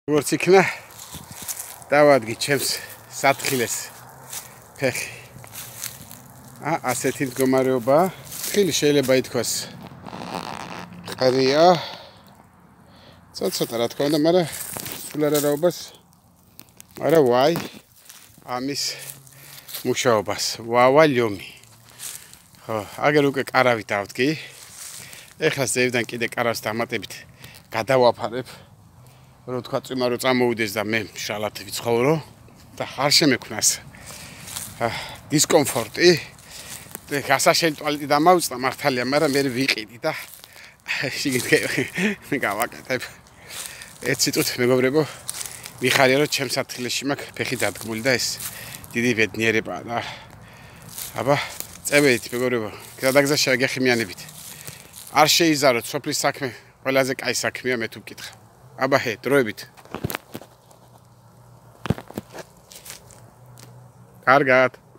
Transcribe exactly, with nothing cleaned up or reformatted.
როგორც იქნა დავადგი ჩემს სათხილეს ფეხი. ა ასეთი მდგომარეობა. ხილი შეიძლება ითქვას ყრია. ცოტა რა თქმა უნდა, მაგრამ სულ არ არაობას. მაგრამ ვაი ამის მუშაობას. ვავა ლյომი. ხო, აგერ უკვე კარავით დავდგი. ეხლა ზევიდან კიდე კარავს დამატებით გადავაფარებ. რო თქვა წვიმა რო წამოვიდეს და მე შალათ ვიცხოვრო და არ შემექნას დისკომფორტი. გასაშენ ტუალეტი დამავწდა მართალია, მაგრამ მე ვიყიდი და შიგნით გავაკეთებ. ეცი წუთი მეგობრებო, მიხარია რომ ჩემს სათხილეში მაქვს ფეხი დადგმული და ეს დიდი ბედნიერებაა და აბა წევით მეგობრებო, გადაგზა შეგეხიმიანებით. არ შეიზაროთ, სოფლის საქმე ყველაზე კაი საქმეა, მე თუ მკითხა. აბა ჰე, დროებით. კარგად.